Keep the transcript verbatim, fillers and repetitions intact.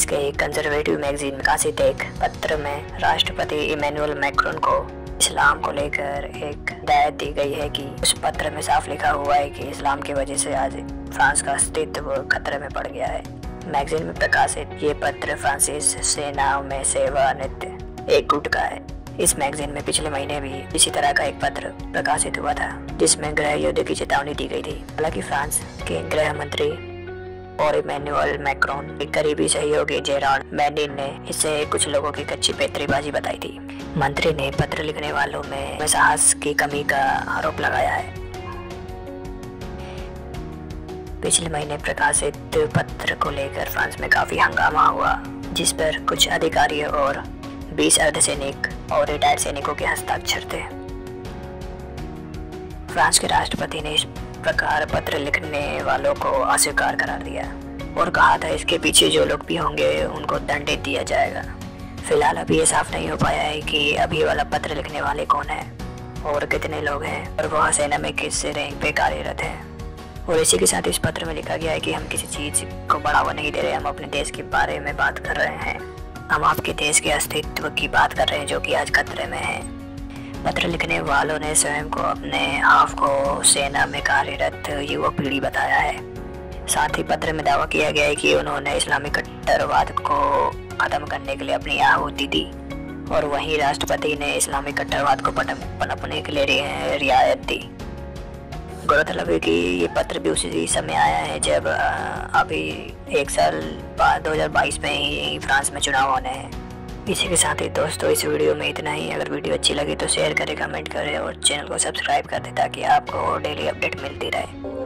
के conservative magazine में प्रकाशित एक पत्र में राष्ट्रपति इमैनुअल मैक्रोन को इस्लाम को लेकर एक हिदायत दी गई है कि उस पत्र में साफ लिखा हुआ है कि इस्लाम की वजह से आज फ्रांस का अस्तित्व खतरे में पड़ गया है। मैगजीन में प्रकाशित ये पत्र फ्रांसीस सेनाओं में सेवानिवृत्त एक गुट का है। इस मैगजीन में पिछले महीने भी इसी तरह का एक पत्र प्रकाशित हुआ था जिसमें गृह युद्ध की चेतावनी दी गई थी। हालांकि फ्रांस के गृह मंत्री और इमैनुअल मैक्रोन के करीबी सहयोगी जेरार्ड मैंडिन ने इससे कुछ लोगों की कच्ची पैतरीबाजी बताई थी। मंत्री ने पत्र लिखने वालों में साहस की कमी का आरोप लगाया है। पिछले महीने प्रकाशित पत्र को लेकर फ्रांस में काफी हंगामा हुआ, जिस पर कुछ अधिकारी और बीस अर्धसैनिक और रिटायर्ड सैनिकों के हस्ताक्षर थे। फ्रांस के राष्ट्रपति ने इस प्रकार पत्र लिखने वालों को अस्वीकार करार दिया और कहा था इसके पीछे जो लोग भी होंगे उनको दंडित दिया जाएगा। फिलहाल अभी ये साफ नहीं हो पाया है कि अभी वाला पत्र लिखने वाले कौन है और कितने लोग हैं और वह सेना में किस रैंक पे कार्यरत है। और इसी के साथ इस पत्र में लिखा गया है कि हम किसी चीज़ को बढ़ावा नहीं दे रहे, हम अपने देश के बारे में बात कर रहे हैं, हम आपके देश के अस्तित्व की बात कर रहे हैं जो कि आज खतरे में है। पत्र लिखने वालों ने स्वयं को अपने आप को सेना में कार्यरत युवा पीढ़ी बताया है। साथ ही पत्र में दावा किया गया है कि उन्होंने इस्लामी कट्टरवाद को खत्म करने के लिए अपनी आहुति दी और वहीं राष्ट्रपति ने इस्लामी कट्टरवाद को पनपने के लिए रियायत दी। गौरतलब है कि ये पत्र भी उसी समय आया है जब अभी एक साल बाद दो हज़ार बाईस में ही फ्रांस में चुनाव होने हैं। इसी के साथ ही दोस्तों इस वीडियो में इतना ही। अगर वीडियो अच्छी लगी तो शेयर करें, कमेंट करें और चैनल को सब्सक्राइब कर दें ताकि आपको डेली अपडेट मिलती रहे।